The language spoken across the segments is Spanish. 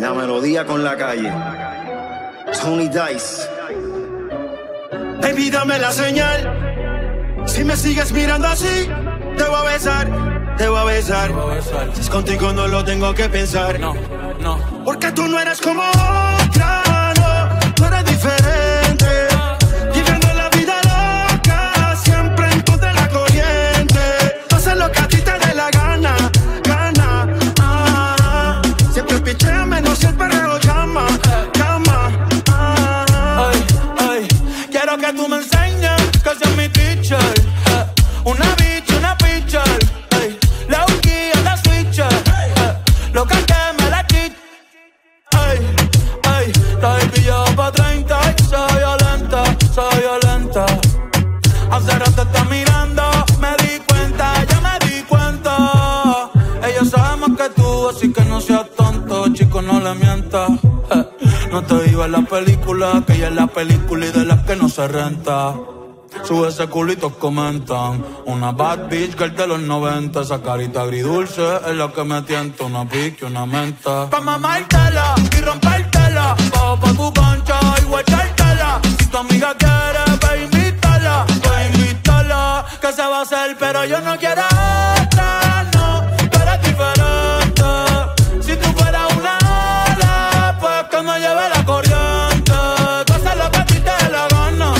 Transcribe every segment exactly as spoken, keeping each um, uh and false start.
La melodía con la calle. Tony Dice. Baby, dame la señal. Si me sigues mirando así, te voy a besar, te voy a besar. Si es contigo no lo tengo que pensar. No, no. Porque tú no eres como otra, no. Tú eres diferente. Viviendo la vida loca, siempre en contra de la corriente. Haces lo que a ti te dé la gana, gana. Ah, siempre pichea menos si el perreo llama, llama. Ah. Ay, ay, quiero que tú me enseñes que seas mi teacher. Eh, una bitch, una pitcher. Ay, la uki en la switcher. Eh, lo que me la chit. Ay, ay, la baby ya pa' treinta y soy violenta, soy violenta. Hace rato está mirando, me di cuenta, ya me di cuenta. Ella sabe más que tú, así que no seas tonto, chico, no le mientas. Eh, no te digo en la película, que ella es la película y de las que no se renta. Sube ese culito, comentan. Una bad bitch girl de los noventa. Esa carita agridulce es la que me tienta. Una pique, una menta. Pa' mamártela y rompértela. Bajo pa' tu concha y guachártela. Si tu amiga quiere, ve invítala. Ve invítala. Que se va a hacer, pero yo no quiero otra, no. Tú eres diferente. Si tú fueras una ala, pues que me lleve la corriente. Tú haces lo que a ti te dé la gana.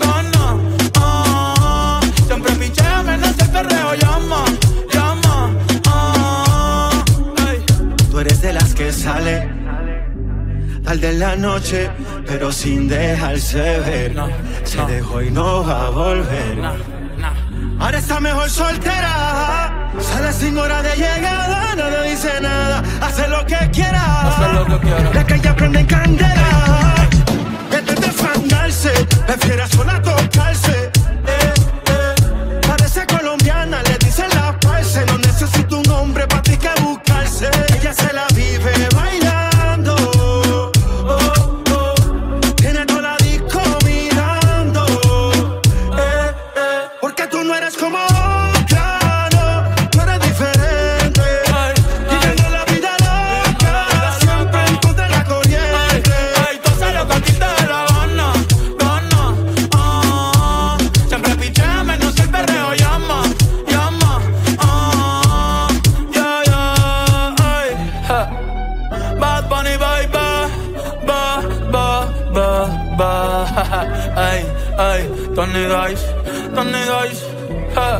Llama, llama, ah, ay. Tú eres de las que sale tarde en la noche, pero sin dejarse ver. No, Se no. dejó y no va a volver. No, no. Ahora está mejor soltera. Sale sin hora de llegada, no le dice nada. Hace lo que quiera. Hace lo que quiera. La calle prende en candela. Desde de fangarse, prefiere sola tocarse. Eh, eh. Parece colombiana, le dicen la parce. No necesita un hombre para ti que buscarse. Ella se la vive bailando. Oh, oh. Tiene toda la disco mirando. Eh, eh. Porque tú no eres como otra, no. Tú eres diferente. Viviendo la vida loca, siempre en contra de la corriente. Ay, tú haces lo que a ti te dé la gana, gana, ah. Siempre pichea menos el perreo llama, llama, ah. Yeah, yeah, ay, ja. Bad Bunny, baby, ba, ba, ba, ba. Ay, ay, Tony Dice, Tony Dice, ja.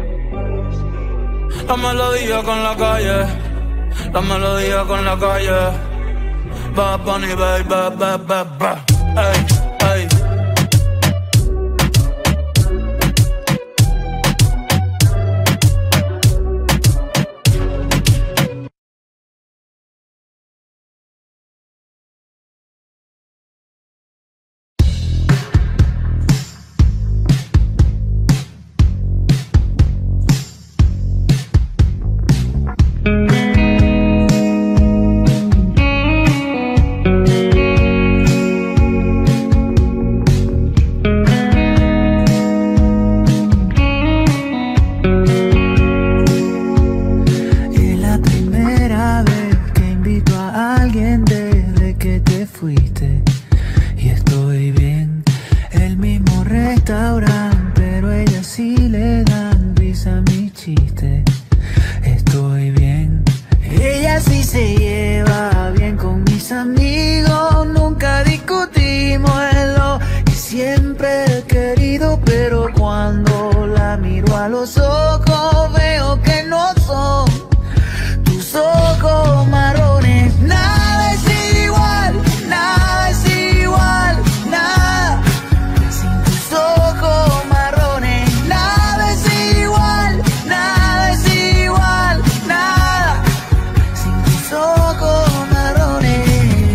La melodía con la calle, la melodía con la calle. Bad Bunny, baby, ba, ba, ba, ba. Ay, ay. Es la primera vez que invito a alguien desde que te fuiste. Y estoy bien, el mismo restaurante, pero a ella sí le dan risa a mi chiste. Estoy bien, ella sí se lleva bien con mis amigos. Nunca discutimos en lo que siempre he querido, pero cuando la miro a los ojos veo que no son tus ojos marrones. Nada es igual, nada es igual, nada. Sin tus ojos marrones, nada es igual, nada es igual, nada. Sin tus ojos marrones.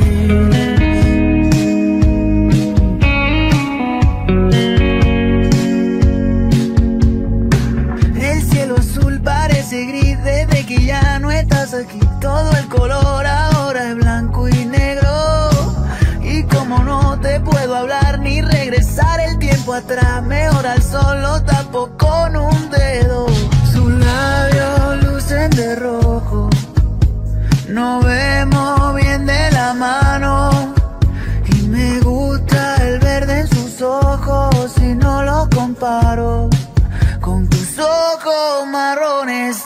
El cielo azul parece gris desde que ya no estás aquí. Todo el color ahora es blanco y negro. Y como no te puedo hablar ni regresar el tiempo atrás, mejor al sol lo tapo con un dedo. Sus labios lucen de rojo, no vemos bien de la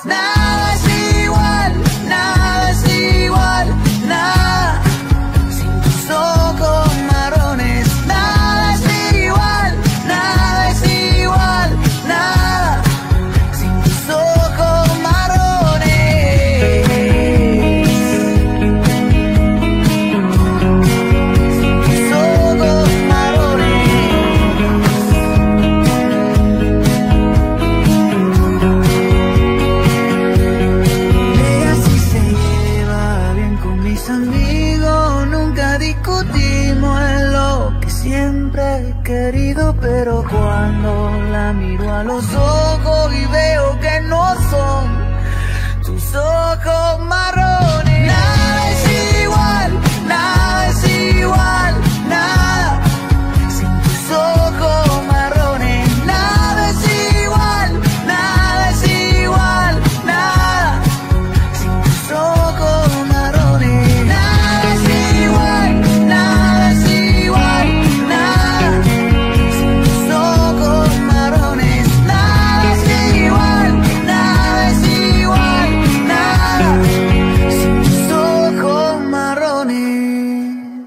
nada es igual, nada es igual, nada. Sin tus ojos marrones, nada es igual, nada es igual, nada. Sin tus ojos marrones, sin tus ojos marrones. Ella sí se lleva bien con mis amigos, nunca discutimos en lo que siempre he querido, pero cuando la miro a los ojos y veo que no son tus ojos marrones, nada es igual, nada es igual, nada. Sin tus ojos marrones, nada es igual, nada es igual, nada. Sin tus ojos marrones, nada es igual, nada es igual, nada. Sin tus ojos marrones, nada es igual, nada es igual, nada. Sin tus ojos marrones.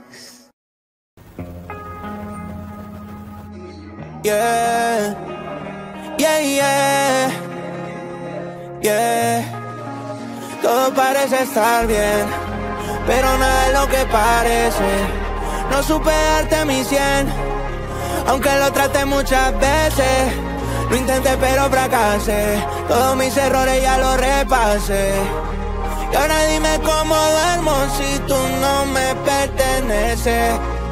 Yeah, yeah, yeah, yeah. Todo parece estar bien, pero nada es lo que parece. No supe darte mi cien, aunque lo traté muchas veces. Lo intenté pero fracasé, todos mis errores ya los repasé. Y ahora dime cómo duermo si tú no me perteneces.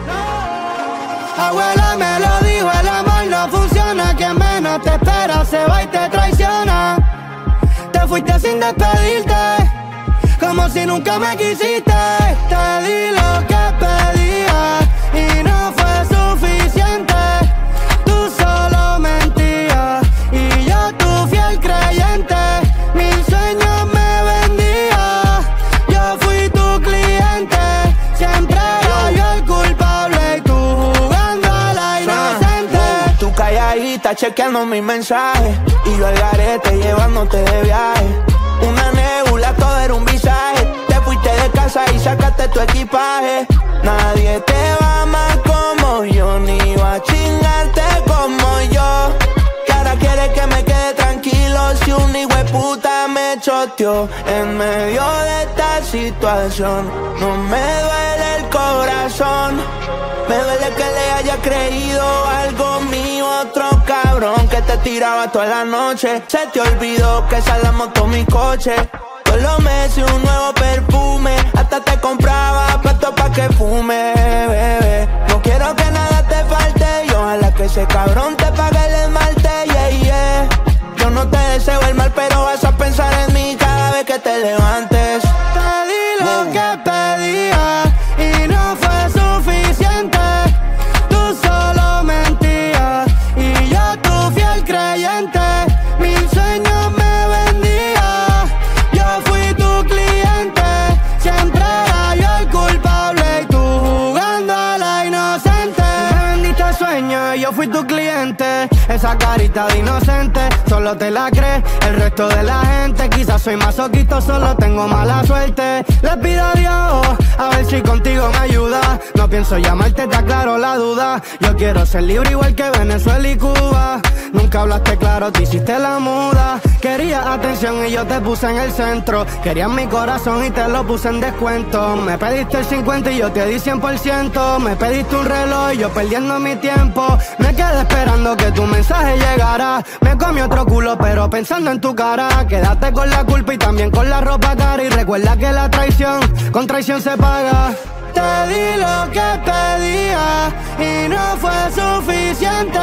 Abuela me lo dijo, el amor no funciona. Quien menos te espera se va y te traiciona. Te fuiste sin despedirte, como si nunca me quisiste. Te di lo que pedía y no fue suficiente. Tú solo mentías y yo tu fiel creyente. Mil sueños me vendía, yo fui tu cliente. Siempre era yo el culpable y tú jugando a la inocente. Tú calladita chequeando mis mensajes y yo al garete llevándote de viaje. Una nebula, todo era un visaje. Te fuiste de casa y sacaste tu equipaje. Nadie te va a amar como yo, ni va a chingarte como yo. Que ahora quieres que me quede tranquilo si un hijo de puta me choteó. En medio de esta situación no me duele el corazón. Me duele que le haya creído algo mío, otro cabrón que te tiraba toda la noche. Se te olvidó que esa es la moto, mi coche. Todos los meses un nuevo perfume, hasta te compraba puesto pa' que fume, bebé. No quiero que nada te falte y ojalá que ese cabrón te pague el esmalte, yeah, yeah. Yo no te deseo el mal, pero vas a pensar en mí cada vez que te levantes. Te di lo que pedía y no fue suficiente. Tú solo mentías y yo tu fiel creyente. Mil sueños me vendía, yo fui tu cliente. Siempre era yo el culpable y tú jugando a la inocente. Me vendiste sueños y yo fui tu cliente. Esa carita de inocente solo te la crees el resto de la gente. Quizás soy masoquista, solo tengo mala suerte. Le pido a Dios a ver si contigo me ayuda. No pienso llamarte, te aclaro la duda. Yo quiero ser libre igual que Venezuela y Cuba. Nunca hablaste claro, te hiciste la muda. Querías atención y yo te puse en el centro. Querías mi corazón y te lo puse en descuento. Me pediste el cincuenta y yo te di cien por ciento. Me pediste un reloj y yo perdiendo mi tiempo. Me quedé esperando que tu mensaje llegara. Me comí otro culo pero pensando en tu cara. Quédate con la culpa y también con la ropa cara. Y recuerda que la traición con traición se paga. Te di lo que pedía y no fue suficiente.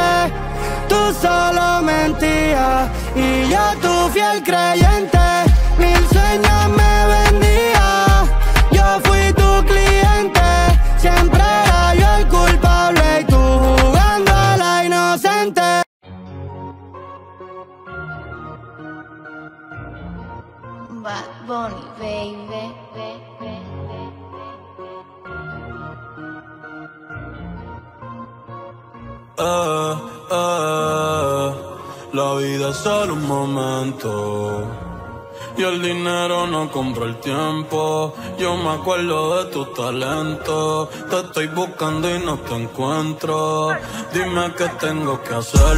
Tú solo mentías y yo tu fiel creyente. Mil sueños me vendía, yo fui tu cliente. Siempre era yo el culpable y tú jugando a la inocente. Bad Bunny, baby. Eh, eh, la vida es solo un momento Y el dinero no compra el tiempo. Yo me acuerdo de tu talento. Te estoy buscando y no te encuentro. Dime qué tengo que hacer.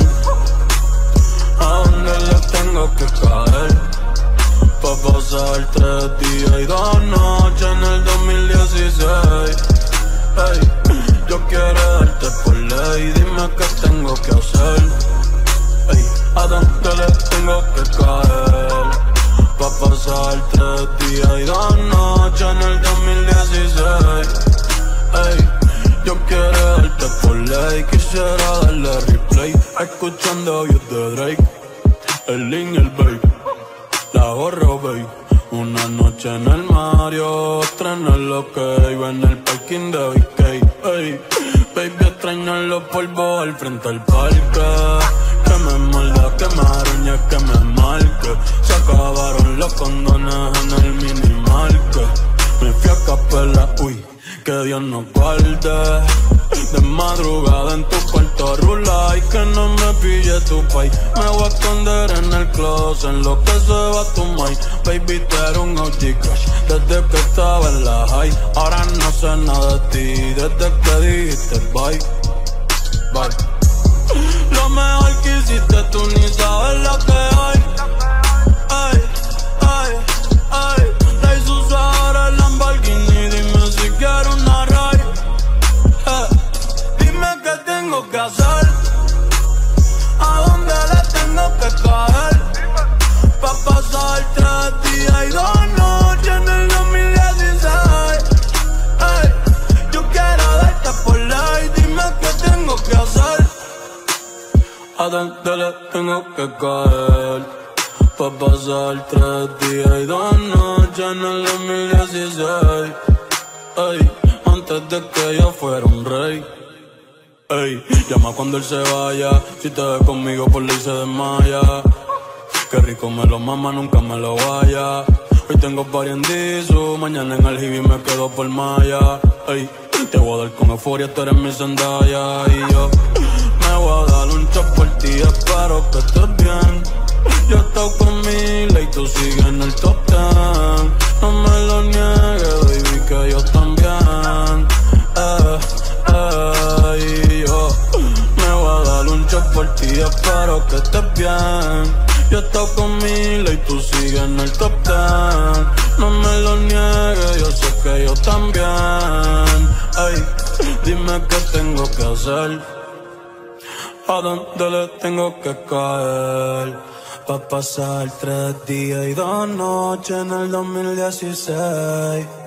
¿A dónde le tengo que caer? Pa' pasar tres días y dos noches en el dos mil dieciséis. Hey, yo quiero darte por ley. Dime qué tengo que hacer. Hey, ¿a dónde le tengo que caer? Pa' pasar tres días y dos noches en el dos mil dieciséis. Ey, yo quiero darte por ley. Quisiera darle replay escuchando Views de Drake. El link, el babe, la gorro, babe. Una noche en el Mario, otra en el OK, en el parking de B K. Ey, baby, extraño los polvos al frente del parque. Que me muerda, que me arañe, que me marque. Se acabaron los condones en el minimarket. Me fui a capela, uy, que Dios nos guarde. De madrugada en tu cuarto rula y que no me pille tu pay. Me voy a esconder en el closet en lo que se va tu mind. Baby, tú eres un O G crush desde que estaba en la high. Ahora no sé nada de ti desde que dijiste bye, bye. Lo mejor que hiciste tú ni sabes lo que hay. Ay, ay, ay. Rey sus ahora el Lamborghini. Dime si quiero una ride. Eh, dime qué tengo que hacer. ¿A dónde le tengo que caer? Pa' pasar tres días y dos noches en el dos mil dieciséis. Ey, yo quiero darte por ley. Dime qué tengo que hacer. ¿A dónde le tengo que caer? Pa' pasar tres días y dos noches en el dos mil dieciséis. Ey, antes de que yo fuera un rey. Ey, llama cuando él se vaya. Si te ve conmigo por ley se desmaya. Qué rico me lo mama, nunca me lo vaya. Hoy tengo party en Disu, mañana en el Hibi me quedo por Maya. Ey, te voy a dar con euforia, tú eres mi Zendaya. Y yo me voy a dar un shot por ti, espero que estés bien. Yo estoy con Mila y tú sigues en el top ten. No me lo niegues, baby, que yo también. Eh, eh, y yo me voy a dar un shot por ti, espero que estés bien. Yo estoy con Mila y tú sigues en el top ten. No me lo niegues, yo sé que yo también. Ey, dime qué tengo que hacer. ¿A dónde le tengo que caer? Pa' pasar tres días y dos noches en el dos mil dieciséis.